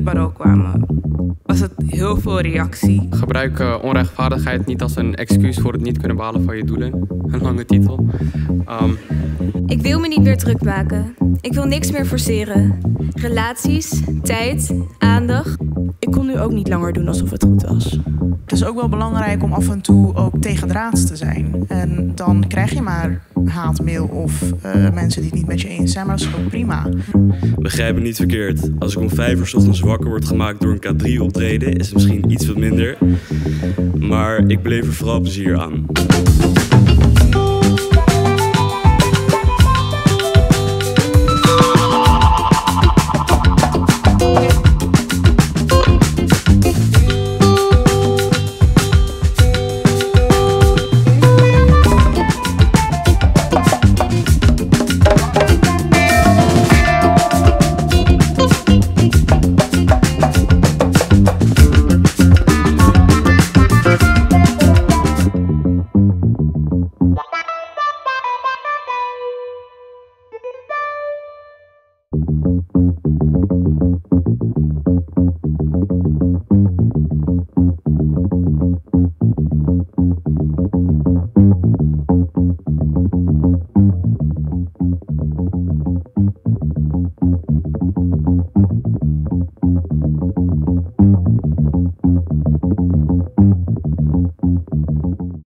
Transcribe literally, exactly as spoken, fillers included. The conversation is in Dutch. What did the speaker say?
het bureau kwamen, was het heel veel reactie. Gebruik uh, onrechtvaardigheid niet als een excuus voor het niet kunnen behalen van je doelen. Een lange titel. Um, Ik wil me niet meer druk maken. Ik wil niks meer forceren. Relaties, tijd, aandacht. Ik kon nu ook niet langer doen alsof het goed was. Het is ook wel belangrijk om af en toe ook tegendraads te zijn. En dan krijg je maar haatmail of uh, mensen die het niet met je eens zijn, maar dat is ook prima. Begrijp me niet verkeerd. Als ik om vijf uur 's ochtends wakker word gemaakt door een K drie optreden, is het misschien iets wat minder. Maar ik beleef er vooral plezier aan.